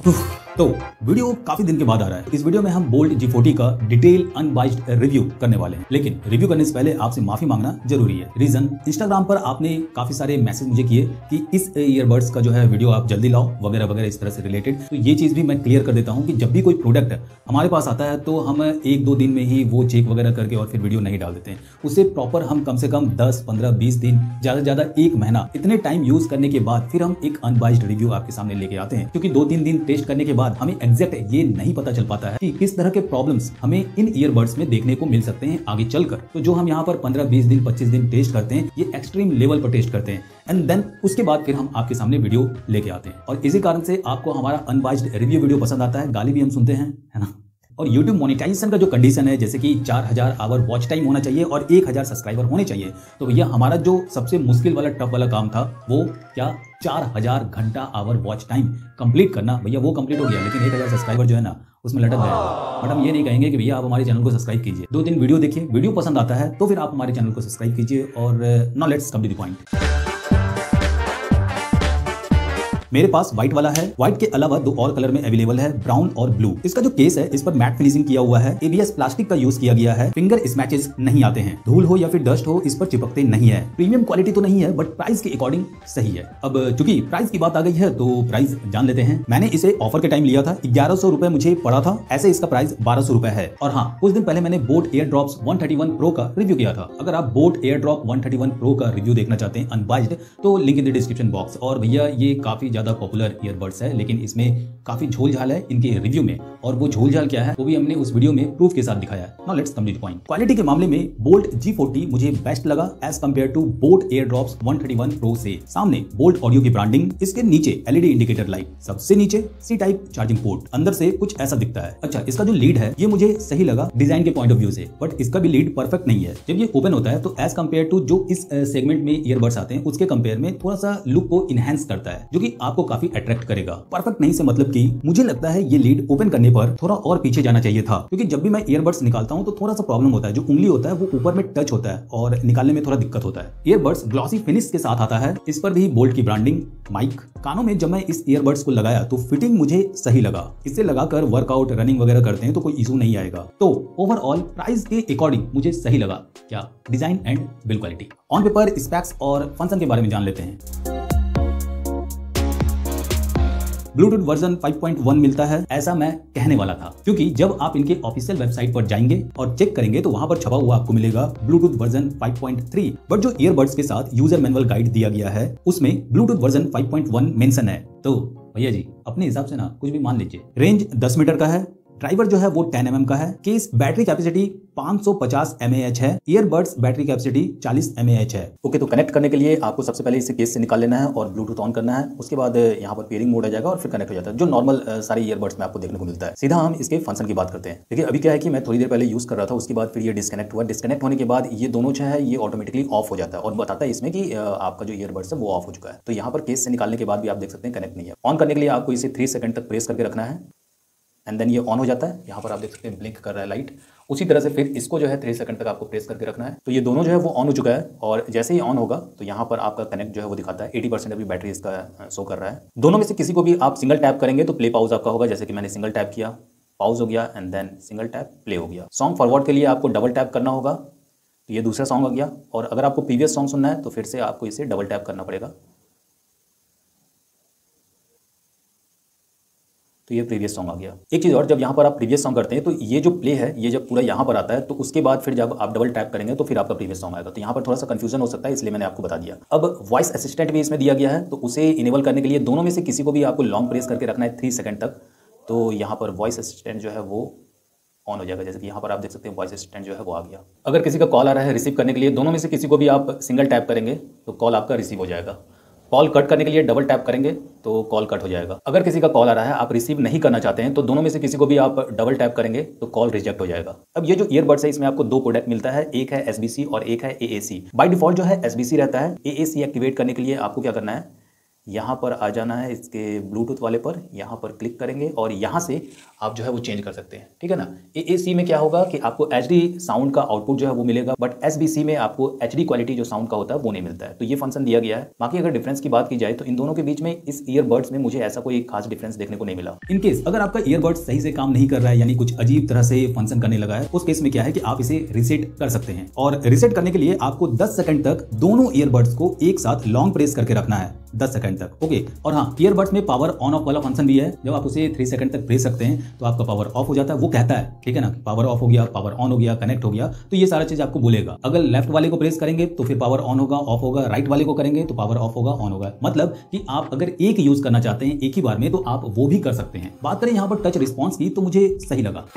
तो वीडियो काफी दिन के बाद आ रहा है। इस वीडियो में हम बोल्ट G40 का डिटेल अनबाइज्ड रिव्यू करने वाले हैं, लेकिन रिव्यू करने से पहले आपसे माफी मांगना जरूरी है। रीजन, इंस्टाग्राम पर आपने काफी सारे मैसेज मुझे किए कि इस ईयरबड्स का जो है वीडियो आप जल्दी लाओ वगैरह वगैरह इस तरह से रिलेटेड। तो ये चीज भी मैं क्लियर कर देता हूँ कि जब भी कोई प्रोडक्ट हमारे पास आता है तो हम 1-2 दिन में ही वो चेक वगैरह करके और फिर वीडियो नहीं डाल देते हैं। उसे प्रॉपर हम कम से कम 10, 15, 20 दिन, ज्यादा से ज्यादा 1 महीना, इतने टाइम यूज करने के बाद फिर हम एक अनबाइज्ड रिव्यू आपके सामने लेके आते हैं। क्योंकि 2-3 दिन टेस्ट करने के बाद हमें एग्जैक्ट ये नहीं पता चल पाता है कि किस तरह के प्रॉब्लम्स हमें इन ईयरबड्स में देखने को मिल सकते हैं आगे चलकर। तो जो हम यहाँ पर 15-20 दिन, 25 दिन टेस्ट करते हैं, ये एक्सट्रीम लेवल पर टेस्ट करते हैं एंड देन उसके बाद फिर हम आपके सामने वीडियो लेके आते हैं। और इसी कारण से आपको हमारा अनबाइज्ड रिव्यू वीडियो पसंद आता है, गाली भी हम सुनते हैं, है ना। और YouTube मोनेटाइजेशन का जो कंडीशन है, जैसे कि 4000 आवर वॉच टाइम होना चाहिए और 1000 सब्सक्राइबर होने चाहिए, तो भैया हमारा जो सबसे मुश्किल वाला टफ वाला काम था वो क्या 4000 घंटा आवर वॉच टाइम कंप्लीट करना, भैया वो कंप्लीट हो गया। लेकिन 1000 सब्सक्राइबर जो है ना उसमें लटक गया। बट हम ये नहीं कहेंगे कि भैया आप हमारे चैनल को सब्सक्राइब कीजिए। 2 दिन वीडियो देखिए, वीडियो पसंद आता है तो फिर आप हमारे चैनल को सब्सक्राइब कीजिए। और now let's come to the point. मेरे पास व्हाइट वाला है, व्हाइट के अलावा 2 और कलर में अवेलेबल है, ब्राउन और ब्लू। इसका जो केस है इस पर मैट फिनिशिंग किया हुआ है, ABS प्लास्टिक का यूज किया गया है, फिंगर स्मैचेस नहीं आते हैं, धूल हो या फिर डस्ट हो इस पर चिपकते नहीं है। प्रीमियम क्वालिटी तो नहीं है बट प्राइस के अकॉर्डिंग सही है। अब चूंकि प्राइस की बात आ गई है तो प्राइस जान लेते हैं। मैंने इसे ऑफर के टाइम लिया था, 1100 रुपए मुझे पड़ा था, ऐसे इसका प्राइस 1200 रुपए है। और हाँ, कुछ दिन पहले मैंने बोट एयरड्रॉप्स 131 प्रो का रिव्यू किया था। अगर आप बोट एयरड्रॉप 131 प्रो का रिव्यू देखना चाहते हैं अनबाइज्ड, तो link in the description box. और भैया ये काफी ज्यादा पॉपुलर ईयरबड्स है, लेकिन इसमें काफी झोल झाल है इनके रिव्यू में, और वो झोल झाल क्या है वो भी हमने उस वीडियो में प्रूफ के साथ दिखाया है। Now let's come to the point. Quality के मामले में बोल्ट G40 मुझे बेस्ट लगा as compare to Boat Airdrops 131 pro से। सामने बोल्ट ऑडियो की ब्रांडिंग, इसके नीचे LED इंडिकेटर लाइट, सबसे नीचे C टाइप चार्जिंग पोर्ट, अंदर से कुछ ऐसा दिखता है। अच्छा, इसका जो लीड है ये मुझे सही लगा डिजाइन के पॉइंट ऑफ व्यू से, बट इसका भी लीड परफेक्ट नहीं है। जब ये ओपन होता है तो एज कंपेयर टू जो इस सेगमेंट में ईयरबड्स आते हैं उसके कंपेयर में थोड़ा सा लुक को इनहेंस करता है, जो कि आपको काफी अट्रैक्ट करेगा। परफेक्ट नहीं से मतलब कि मुझे लगता है ये लीड ओपन करने पर थोड़ा और पीछे जाना चाहिए था, क्योंकि जब भी मैं ईयरबड्स निकालता हूं तो थोड़ा सा प्रॉब्लम होता है। जो उंगली होता है वो ऊपर में टच होता है और निकालने में थोड़ा दिक्कत होता है। ईयरबड्स ग्लॉसी फिनिश के साथ आता है, इस पर भी बोल्ट की ब्रांडिंग। माइक, कानों में जब मैं इस ईयरबड्स को लगाया तो फिटिंग मुझे सही लगा। इसे लगाकर वर्कआउट, रनिंग वगैरह करते हैं तो कोई इशू नहीं आएगा। तो ओवरऑल प्राइस के अकॉर्डिंग मुझे सही लगा। क्या design and build quality. On paper specs और फंक्शन के बारे में जान लेते हैं। ब्लूटूथ वर्जन 5.1 मिलता है, ऐसा मैं कहने वाला था, क्योंकि जब आप इनके ऑफिशियल वेबसाइट पर जाएंगे और चेक करेंगे तो वहां पर छपा हुआ आपको मिलेगा ब्लूटूथ वर्जन 5.3। बट जो ईयरबड्स के साथ यूजर मैनुअल गाइड दिया गया है उसमें ब्लूटूथ वर्जन 5.1 मेंशन है। तो भैया जी अपने हिसाब से ना कुछ भी मान लीजिए। रेंज 10 मीटर का है, ड्राइवर जो है वो 10 mm का है, केस बैटरी कैपेसिटी 550 mAh है, ईयरबड्स बैटरी कैपेसिटी 40 mAh है। ओके, तो कनेक्ट करने के लिए आपको सबसे पहले इसे केस से निकाल लेना है और ब्लूटूथ ऑन करना है। उसके बाद यहाँ पर पेयरिंग मोड आ जाएगा और फिर कनेक्ट हो जाता है, जो नॉर्मल सारे ईयरबड्स में आपको देखने को मिलता है। सीधा हम इसके फंक्शन की बात करते हैं। देखिए अभी क्या है कि मैं थोड़ी देर पहले यूज कर रहा था, उसके बाद फिर ये डिस्कनेक्ट हुआ। डिस्कनेक्ट होने के बाद ये दोनों जो है ये ऑटोमेटिकली ऑफ हो जाता है और बताता है इसमें कि आपका जो ईयरबड्स है वो ऑफ हो चुका है। तो यहाँ पर केस से निकालने के बाद भी आप देख सकते हैं कनेक्ट नहीं है। ऑन करने के लिए आपको इसे 3 सेकंड तक प्रेस करके रखना है एंड देन ये ऑन हो जाता है। यहाँ पर आप देख सकते हैं ब्लिंक कर रहा है लाइट। उसी तरह से फिर इसको जो है 3 सेकंड तक आपको प्रेस करके रखना है। तो ये दोनों जो है वो ऑन हो चुका है और जैसे ही ऑन होगा तो यहाँ पर आपका कनेक्ट जो है वो दिखाता है। 80% अभी बैटरी इसका शो कर रहा है। दोनों में से किसी को भी आप सिंगल टैप करेंगे तो प्ले पाउज आपका होगा, जैसे कि मैंने सिंगल टैप किया, पाउज हो गया and then single tap, play हो गया। सॉन्ग फॉरवर्ड के लिए आपको डबल टैप करना होगा, तो ये दूसरा सॉन्ग आ गया। और अगर आपको प्रीवियस सॉन्ग सुनना है तो फिर से आपको इसे डबल टैप करना पड़ेगा, तो ये प्रीवियस सॉन्ग आ गया। एक चीज़ और, जब यहाँ पर आप प्रीवियस सॉन्ग करते हैं तो ये जो प्ले है ये जब पूरा यहाँ पर आता है तो उसके बाद फिर जब आप डबल टैप करेंगे तो फिर आपका प्रीवियस सॉन्ग आएगा। तो यहाँ पर थोड़ा सा कंफ्यूजन हो सकता है, इसलिए मैंने आपको बता दिया। अब वॉइस असिस्टेंट भी इसमें दिया गया है, तो उसे इनेबल करने के लिए दोनों में से किसी को भी आपको लॉन्ग प्रेस करके रखना है 3 सेकंड तक, तो यहाँ पर वॉइस असिस्टेंट जो है वो ऑन हो जाएगा। जैसे कि यहाँ पर आप देख सकते हैं वॉइस असिस्टेंट जो है वो आ गया। अगर किसी का कॉल आ रहा है रिसीव करने के लिए, दोनों में से किसी को भी आप सिंगल टैप करेंगे तो कॉल आपका रिसीव हो जाएगा। कॉल कट करने के लिए डबल टैप करेंगे तो कॉल कट हो जाएगा। अगर किसी का कॉल आ रहा है आप रिसीव नहीं करना चाहते हैं तो दोनों में से किसी को भी आप डबल टैप करेंगे तो कॉल रिजेक्ट हो जाएगा। अब ये जो ईयरबड्स है इसमें आपको 2 प्रोडक्ट मिलता है, एक है SBC और एक है AAC। बाय डिफॉल्ट जो है SBC रहता है। AAC एक्टिवेट करने के लिए आपको क्या करना है, यहाँ पर आ जाना है इसके ब्लूटूथ वाले पर, यहाँ पर क्लिक करेंगे और यहाँ से आप जो है वो चेंज कर सकते हैं, ठीक है ना। AAC में क्या होगा कि आपको HD साउंड का आउटपुट जो है वो मिलेगा, बट SBC में आपको HD क्वालिटी जो साउंड का होता है वो नहीं मिलता है। तो ये फंक्शन दिया गया है। बाकी अगर डिफरेंस की बात की जाए तो इन दोनों के बीच में इस ईयरबड्स में मुझे ऐसा कोई खास डिफरेंस देखने को नहीं मिला। इन केस अगर आपका ईयरबड्स सही से काम नहीं कर रहा है, यानी कुछ अजीब तरह से फंक्शन करने लगा है, उस केस में क्या है कि आप इसे रीसेट कर सकते हैं। और रीसेट करने के लिए आपको 10 सेकंड तक दोनों ईयरबड्स को एक साथ लॉन्ग प्रेस करके रखना है, 10 सेकंड तक, ओके। और हाँ, ईयरबड्स में पावर ऑन ऑफ वाला फंक्शन भी है। जब आप उसे 3 सेकंड तक प्रेस करते हैं तो आपका पावर ऑफ हो जाता है, वो कहता है, ठीक है ना, पावर ऑफ हो गया, पावर ऑन हो गया, कनेक्ट हो गया। तो ये सारा चीज आपको बोलेगा। अगर लेफ्ट वाले को प्रेस करेंगे तो फिर पावर ऑन होगा, ऑफ होगा, राइट वाले को करेंगे तो पावर ऑफ होगा, ऑन होगा। मतलब कि आप अगर एक यूज करना चाहते हैं एक ही बार में तो आप वो भी कर सकते हैं। बात करें यहाँ पर टच रिस्पॉन्स की तो मुझे सही लगा।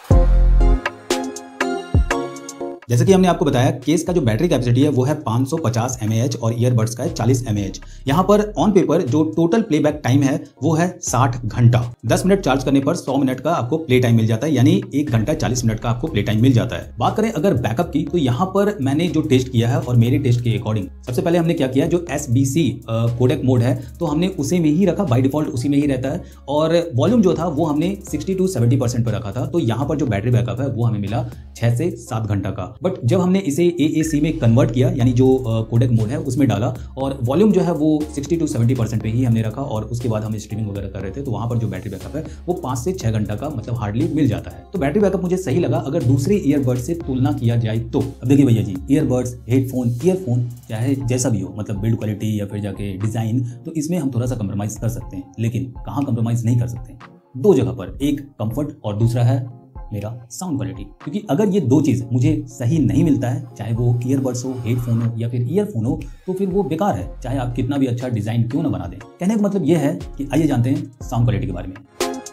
जैसे कि हमने आपको बताया, केस का जो बैटरी कैपेसिटी है वो है 550 mAh और ईयरबड्स का है 40 mAh। यहाँ पर ऑन पेपर जो टोटल प्लेबैक टाइम है वो है 60 घंटा। 10 मिनट चार्ज करने पर 100 मिनट का आपको प्ले टाइम मिल जाता है, यानी 1 घंटा 40 मिनट का आपको प्ले टाइम मिल जाता है। बात करें अगर बैकअप की तो यहाँ पर मैंने जो टेस्ट किया है और मेरे टेस्ट के अकॉर्डिंग, सबसे पहले हमने क्या किया, जो SBC कोडेक मोड है तो हमने उसे में ही रखा, बाय डिफॉल्ट उसी में ही रहता है। और वॉल्यूम जो था वो हमने 60 to 70% पर रखा था। तो यहाँ पर जो बैटरी बैकअप है वो हमें मिला 6 से 7 घंटा का। बट जब हमने इसे AAC में कन्वर्ट किया, यानी जो कोडेक मोड है उसमें डाला, और वॉल्यूम जो है वो 60 to 70% पे ही हमने रखा, और उसके बाद हम स्ट्रीमिंग वगैरह कर रहे थे, तो वहां पर जो बैटरी बैकअप है वो 5 से 6 घंटा का मतलब हार्डली मिल जाता है। तो बैटरी बैकअप मुझे सही लगा अगर दूसरे ईयरबड्स से तुलना किया जाए तो। अब देखिए भैया जी, ईयरबड्स, हेडफोन, ईयरफोन चाहे जैसा भी हो, मतलब बिल्ड क्वालिटी या फिर जाके डिजाइन, तो इसमें हम थोड़ा सा कंप्रोमाइज कर सकते हैं। लेकिन कहाँ कंप्रोमाइज नहीं कर सकते? 2 जगह पर, एक कंफर्ट और दूसरा है मेरा साउंड क्वालिटी। क्योंकि अगर ये 2 चीज मुझे सही नहीं मिलता है, चाहे वो ईयरबड्स हो, हेडफोन हो या फिर ईयरफोन हो, तो फिर वो बेकार है, चाहे आप कितना भी अच्छा डिजाइन क्यों ना बना दें। कहने का मतलब ये है कि आइए जानते हैं साउंड क्वालिटी के बारे में।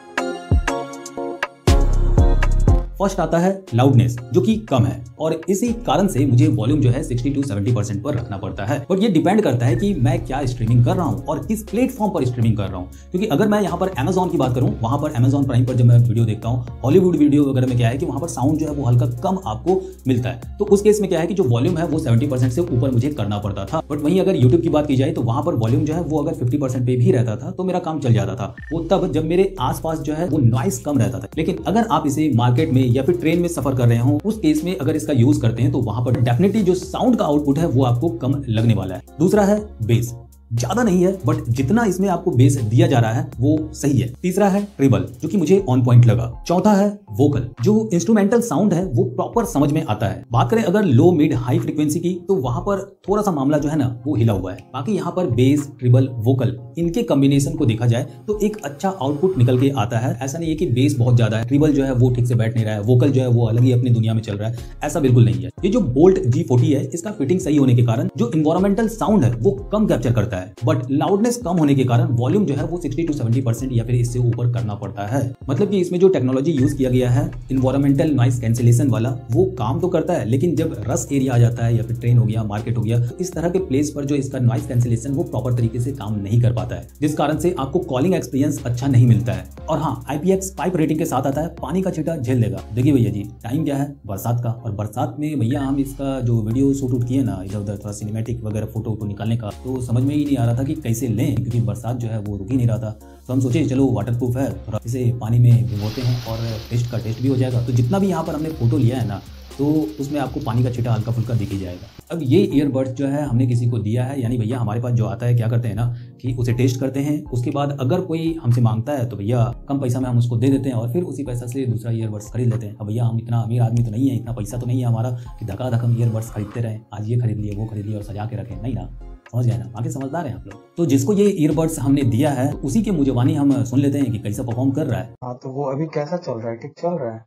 फर्स्ट आता है लाउडनेस, जो कि कम है, और इसी कारण से मुझे वॉल्यूम जो है 60 to 70% पर रखना पड़ता है। बट ये डिपेंड करता है कि मैं क्या स्ट्रीमिंग कर रहा हूँ और किस प्लेटफॉर्म पर स्ट्रीमिंग कर रहा हूँ। क्योंकि अगर मैं यहाँ पर Amazon की बात करूँ, वहां पर Amazon प्राइम पर जब मैं वीडियो देखता हूँ, हॉलीवुड वीडियो वगैरह में क्या है कि वहां पर साउंड जो है वो हल्का कम आपको मिलता है। तो उस केस में क्या है कि जो वॉल्यूम है वो 70% से ऊपर मुझे करना पड़ता था। बट वहीं अगर यूट्यूब की बात की जाए तो वहां पर वॉल्यूम जो है वो अगर 50% पे भी रहता था तो मेरा काम चल जाता था। वो तब जब मेरे आसपास जो है वो नॉइस कम रहता था। लेकिन अगर आप इसे मार्केट में या फिर ट्रेन में कर रहे हो, उस केस में अगर इसका यूज करते हैं तो वहां पर डेफिनेटली जो साउंड का आउटपुट है वो आपको कम लगने वाला है। दूसरा है बेस, ज्यादा नहीं है बट जितना इसमें आपको बेस दिया जा रहा है वो सही है। तीसरा है ट्रिबल, जो कि मुझे ऑन पॉइंट लगा। चौथा है वोकल, जो इंस्ट्रूमेंटल साउंड है वो प्रॉपर समझ में आता है। बात करें अगर लो मिड हाई फ्रीक्वेंसी की तो वहां पर थोड़ा सा मामला जो है ना वो हिला हुआ है। बाकी यहाँ पर बेस, ट्रिबल, वोकल, इनके कॉम्बिनेशन को देखा जाए तो एक अच्छा आउटपुट निकल के आता है। ऐसा नहीं है कि बेस बहुत ज्यादा है, ट्रिबल जो है वो ठीक से बैठ नहीं रहा है, वोकल जो है वो अलग ही अपनी दुनिया में चल रहा है, ऐसा बिल्कुल नहीं है। ये जो बोल्ट G40 है, इसका फिटिंग सही होने के कारण जो इन्वायरमेंटल साउंड है वो कम कैप्चर करता है, बट लाउडनेस कम होने के कारण वॉल्यूम जो है वो 60 to 70% या फिर इससे ऊपर करना पड़ता है। मतलब कि इसमें जो टेक्नोलॉजी यूज किया गया है इन्वायरमेंटल नॉइस कैंसिलेशन वाला, वो काम तो करता है, लेकिन जब रस एरिया आ जाता है या फिर ट्रेन हो गया, मार्केट हो गया, तो इस तरह के प्लेस पर जो इसका नॉइस कैंसिलेशन वो प्रॉपर तरीके से काम नहीं कर पाता है, जिस कारण से आपको कॉलिंग एक्सपीरियंस अच्छा नहीं मिलता है। और हाँ, IPX5 रेटिंग के साथ आता है, पानी का छींटा झेल देगा। देखिए भैया जी, टाइम क्या है? बरसात का, और बरसात में भैया हम इसका जो वीडियो शूट किए ना, इधर उधर थोड़ा सिनेमैटिक वगैरह फोटो निकालने का, तो समझ में ही नहीं आ रहा था कि कैसे लें, क्योंकि बरसात जो है वो रुक ही नहीं रहा था। तो हम सोचे चलो वाटरप्रूफ है, थोड़ा इसे पानी में भिगोते हैं और टेस्ट का टेस्ट भी हो जाएगा। तो जितना भी यहाँ पर हमने फोटो लिया है ना, तो उसमें आपको पानी का छींटा हल्का फुल्का दिख ही जाएगा। अब ये ईयरबड्स जो है हमने किसी को दिया है, यानी भैया हमारे पास जो आता है क्या करते हैं ना कि उसे टेस्ट करते हैं, उसके बाद अगर कोई हमसे मांगता है तो भैया कम पैसा में हम उसको दे देते हैं और फिर उसी पैसा से दूसरा ईयरबड्स खरीद लेते हैं। अब भैया हम इतना अमीर आदमी तो नहीं है, इतना पैसा तो नहीं है हमारा कि धक्का धक्का ईयरबड्स खरीदते रहे, आज ये खरीद लिए वो खरीद लिए और सजा के रखें, नहीं ना, समझ गए ना, आगे समझदार हैं आप लोग। तो जिसको ये ईयरबड्स हमने दिया है उसी के मुजवानी हम सुन लेते हैं कि कैसा परफॉर्म कर रहा है। हाँ, तो वो अभी कैसा चल रहा है? ठीक चल रहा है?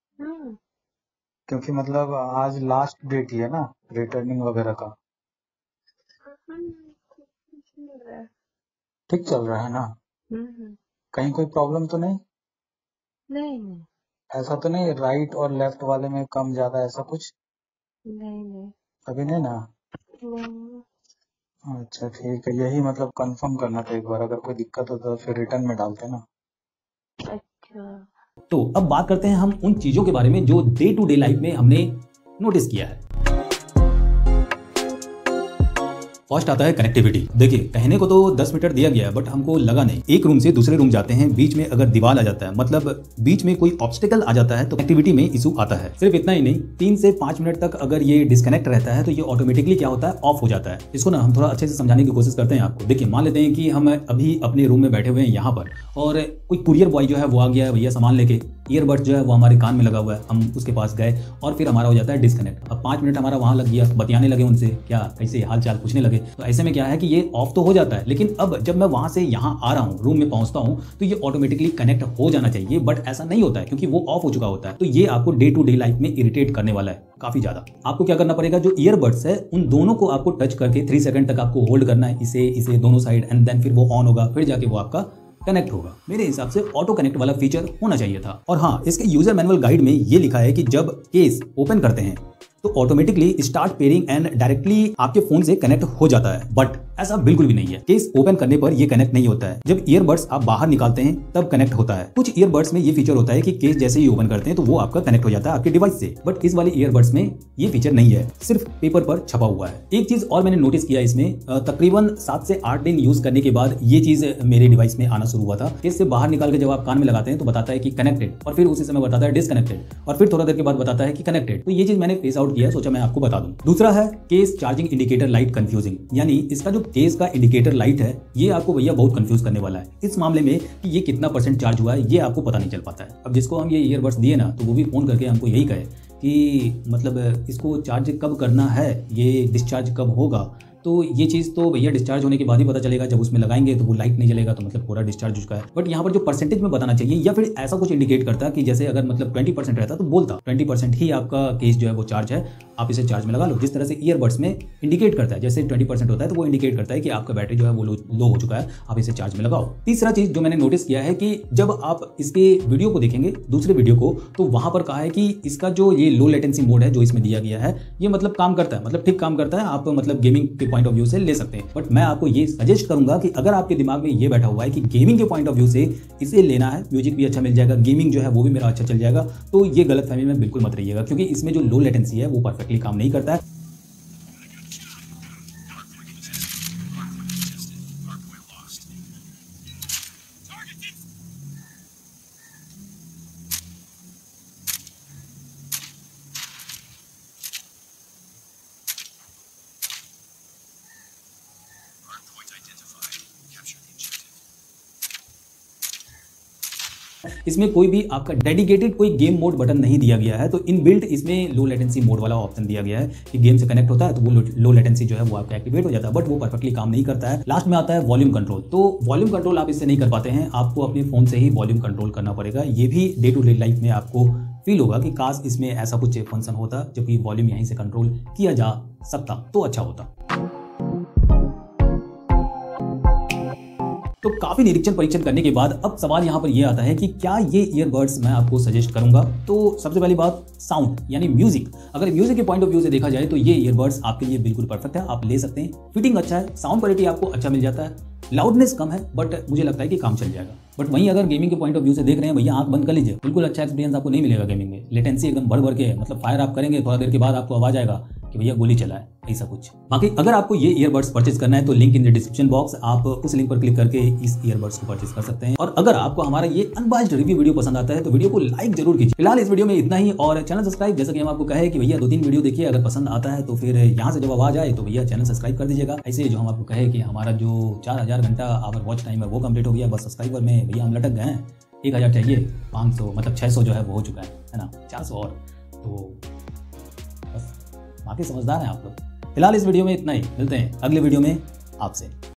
क्योंकि मतलब आज लास्ट डेट ही है ना रिटर्निंग वगैरह का। ठीक चल रहा है ना? कहीं कोई प्रॉब्लम तो नहीं? नहीं ऐसा तो नहीं राइट और लेफ्ट वाले में कम ज्यादा ऐसा कुछ? नहीं अभी नहीं ना? अच्छा ठीक है, यही मतलब कंफर्म करना था एक बार, अगर कोई दिक्कत हो तो फिर रिटर्न में डालते ना। अच्छा। तो अब बात करते हैं हम उन चीजों के बारे में जो डे टू डे लाइफ में हमने नोटिस किया है। फर्स्ट आता है कनेक्टिविटी। देखिए कहने को तो 10 मीटर दिया गया है बट हमको लगा नहीं। एक रूम से दूसरे रूम जाते हैं, बीच में अगर दीवार आ जाता है, मतलब बीच में कोई ऑब्स्टिकल आ जाता है तो कनेक्टिविटी में इशू आता है। सिर्फ इतना ही नहीं, 3 से 5 मिनट तक अगर ये डिस्कनेक्ट रहता है तो ये ऑटोमेटिकली क्या होता है, ऑफ हो जाता है। इसको ना हम थोड़ा अच्छे से समझाने की कोशिश करते हैं आपको। देखिए मान लेते हैं कि हम अभी अपने रूम में बैठे हुए हैं यहाँ पर, और कोई कुरियर बॉय जो है वो आ गया है भैया सामान लेके, ईयरबड्स जो है वो हमारे कान में लगा हुआ है, हम उसके पास गए और फिर हमारा हो जाता है डिस्कनेक्ट। अब 5 मिनट हमारा वहां लग गया, बतियाने लगे उनसे, क्या कैसे हाल चाल पूछने लगे। तो ऐसे में क्या है कि ये ऑफ तो हो जाता है, लेकिन अब जब मैं वहां से यहाँ आ रहा हूँ, रूम में पहुंचता हूँ, तो ये ऑटोमेटिकली कनेक्ट हो जाना चाहिए, बट ऐसा नहीं होता है क्योंकि वो ऑफ हो चुका होता है। तो ये आपको डे टू डे लाइफ में इरिटेट करने वाला है काफी ज्यादा। आपको क्या करना पड़ेगा, जो ईयरबड्स है उन दोनों को आपको टच करके 3 सेकंड तक आपको होल्ड करना है, इसे दोनों साइड, एंड देन फिर वो ऑन होगा, फिर जाके वो आपका कनेक्ट होगा। मेरे हिसाब से ऑटो कनेक्ट वाला फीचर होना चाहिए था। और हाँ, इसके यूजर मैनुअल गाइड में ये लिखा है कि जब केस ओपन करते हैं तो automatically start pairing and directly आपके फोन से कनेक्ट हो जाता है, बट ऐसा बिल्कुल भी नहीं है। केस ओपन करने पर ये कनेक्ट नहीं होता है। जब ईयरबड्स आप बाहर निकालते हैं तब कनेक्ट होता है। कुछ ईयरबड्स में ये फीचर होता है कि केस जैसे ही ओपन करते हैं तो वो आपका कनेक्ट हो जाता है आपके डिवाइस से, बट इस वाले ईयरबड्स में ये फीचर नहीं है, सिर्फ पेपर पर छपा हुआ है। एक चीज और मैंने नोटिस किया इसमें, तकरीबन 7 से 8 दिन यूज करने के बाद ये चीज मेरे डिवाइस में आना शुरू हुआ था। केस से बाहर निकाल के जब आप कान में लगाते हैं तो बताता है कि कनेक्टेड, और फिर उसी समय बताता है डिसकनेक्टेड, और फिर थोड़ा देर के बाद बताता है कि कनेक्टेड। तो ये चीज मैंने फेस आउट किया, सोचा मैं आपको बता दूं। दूसरा है case charging indicator light confusing, यानी इसका जो केस का इंडिकेटर लाइट है ये आपको भैया बहुत कंफ्यूज करने वाला है इस मामले में कि ये कितना % चार्ज हुआ है ये आपको पता नहीं चल पाता है। अब जिसको हम ये ईयरबड्स दिए ना, तो वो भी फोन करके हमको यही कहे कि मतलब इसको चार्ज कब करना है, ये डिस्चार्ज कब होगा। तो ये चीज़ तो भैया डिस्चार्ज होने के बाद ही पता चलेगा, जब उसमें लगाएंगे तो वो लाइट नहीं जलेगा तो मतलब पूरा डिस्चार्ज हो चुका है। बट यहाँ पर जो परसेंटेज में बताना चाहिए, या फिर ऐसा कुछ इंडिकेट करता कि जैसे अगर मतलब 20% रहता तो बोलता 20% ही आपका केस जो है वो चार्ज है, आप इसे चार्ज में लगा लो। जिस तरह से ईयरबड्स में इंडिकेट करता है, जैसे 20% होता है तो वो इंडिकेट करता है कि आपका बैटरी जो है वो लो हो चुका है, आप इसे चार्ज में लगाओ। तीसरा चीज जो मैंने नोटिस किया है कि जब आप इसके वीडियो को देखेंगे, दूसरे वीडियो को, तो वहां पर कहा है कि इसका जो ये लो लेटेंसी मोड है जो इसमें दिया गया है, ये मतलब काम करता है, मतलब ठीक काम करता है, आप मतलब गेमिंग के पॉइंट ऑफ व्यू से ले सकते हैं। बट मैं आपको ये सजेस्ट करूंगा कि अगर आपके दिमाग में ये बैठा हुआ है कि गेमिंग के पॉइंट ऑफ व्यू से इसे लेना है, म्यूजिक भी अच्छा मिल जाएगा, गेमिंग जो है वो भी मेरा अच्छा चल जाएगा, तो ये गलतफहमी में बिल्कुल मत रहिएगा, क्योंकि इसमें जो लो लेटेंसी है वो परफेक्टली काम नहीं करता है। इसमें कोई भी आपका डेडिकेटेड कोई गेम मोड बटन नहीं दिया गया है, तो इनबिल्ट इसमें लो लेटेंसी मोड वाला ऑप्शन दिया गया है कि गेम से कनेक्ट होता है तो वो लो लेटेंसी जो है वो आपका एक्टिवेट हो जाता है, बट वो परफेक्टली काम नहीं करता है। लास्ट में आता है वॉल्यूम कंट्रोल। तो वॉल्यूम कंट्रोल आप इससे नहीं कर पाते हैं, आपको अपने फोन से ही वॉल्यूम कंट्रोल करना पड़ेगा। ये भी डे टू डे लाइफ में आपको फील होगा कि काश इसमें ऐसा कुछ फंक्शन होता जबकि वॉल्यूम यहीं से कंट्रोल किया जा सकता तो अच्छा होता। तो काफी निरीक्षण परीक्षण करने के बाद अब सवाल यहाँ पर यह आता है कि क्या ये ईयरबड्स मैं आपको सजेस्ट करूंगा। तो सबसे पहली बात, साउंड यानी म्यूजिक। अगर म्यूजिक के पॉइंट ऑफ व्यू से देखा जाए तो ये ईयरबड्स आपके लिए बिल्कुल परफेक्ट है, आप ले सकते हैं। फिटिंग अच्छा है, साउंड क्वालिटी आपको अच्छा मिल जाता है, लाउडनेस कम है, बट मुझे लगता है कि काम चल जाएगा। बट वहीं अगर गेमिंग के पॉइंट ऑफ व्यू से देख रहे हैं, भैया आंख बंद कर लीजिए, बिल्कुल अच्छा एक्सपीरियंस आपको नहीं मिलेगा गेमिंग में। लेटेंसी एकदम बढ़ के मतलब फायर आप करेंगे, थोड़ा देर के बाद आपको आवाज आएगा कि भैया गोली चला है, ऐसा कुछ। बाकी अगर आपको ये ईयरबड्स परचेज करना है तो link in the description box, आप उस लिंक पर क्लिक करके इस ईयरबड्स को परचेज कर सकते हैं। और अगर आपको हमारा ये अनबाइस्ड रिव्यू वीडियो पसंद आता है तो वीडियो को लाइक जरूर कीजिए। फिलहाल इस वीडियो में इतना ही, और चैनल सब्सक्राइब, जैसा कि हम आपको कहे कि भैया 2-3 वीडियो देखिए, अगर पसंद आता है तो फिर यहाँ से जब आवाज आए तो भैया चैनल सब्सक्राइब कर दीजिएगा। ऐसे जो हम आपको कहे कि हमारा जो 4000 घंटा आवर वॉच टाइम है वो कंप्लीट हो गया, बस सब्सक्राइबर में भैया हम लटक गए हैं। 1000 चाहिए, 500 मतलब 600 जो है वो हो चुका है ना, 400 और, तो बस बाकी समझदार हैं आप लोग। फिलहाल इस वीडियो में इतना ही, मिलते हैं अगले वीडियो में आपसे।